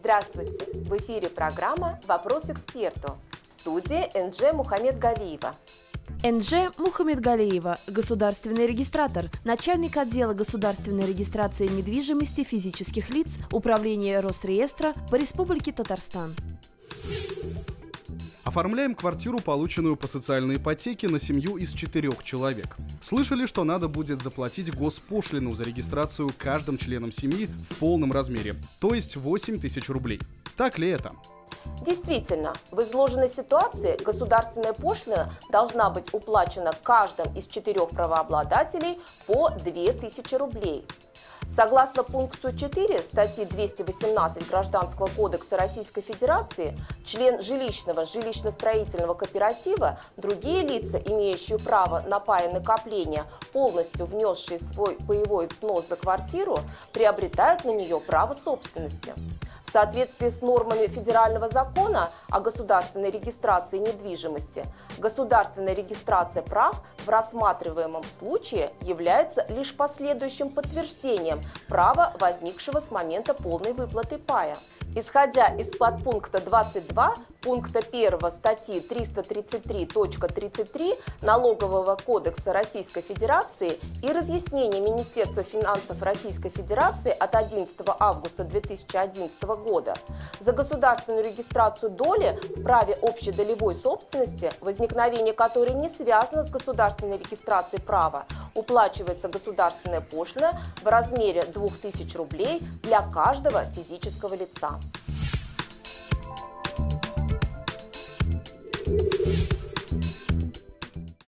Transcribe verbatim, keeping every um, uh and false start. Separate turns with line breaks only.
Здравствуйте! В эфире программа «Вопрос эксперту». В студии Энджи Мухамедгалиева.
Энджи Мухамедгалиева, государственный регистратор, начальник отдела государственной регистрации недвижимости физических лиц, Управления Росреестра по Республике Татарстан.
Оформляем квартиру, полученную по социальной ипотеке, на семью из четырех человек. Слышали, что надо будет заплатить госпошлину за регистрацию каждым членом семьи в полном размере, то есть восемь тысяч рублей. Так ли это?
Действительно, в изложенной ситуации государственная пошлина должна быть уплачена каждым из четырех правообладателей по две тысячи рублей. Согласно пункту четыре статьи двести восемнадцать Гражданского кодекса Российской Федерации, член жилищного жилищно-строительного кооператива, другие лица, имеющие право на пай и накопления, полностью внесшие свой паевой взнос за квартиру, приобретают на нее право собственности. В соответствии с нормами федерального закона о государственной регистрации недвижимости, государственная регистрация прав в рассматриваемом случае является лишь последующим подтверждением права, возникшего с момента полной выплаты пая. Исходя из подпункта двадцать два пункта первого статьи триста тридцать три точка тридцать три Налогового кодекса Российской Федерации и разъяснений Министерства финансов Российской Федерации от одиннадцатого августа две тысячи одиннадцатого года, за государственную регистрацию доли в праве общедолевой собственности, возникновение которой не связано с государственной регистрацией права, уплачивается государственная пошлина в размере двух тысяч рублей для каждого физического лица.
Thank you.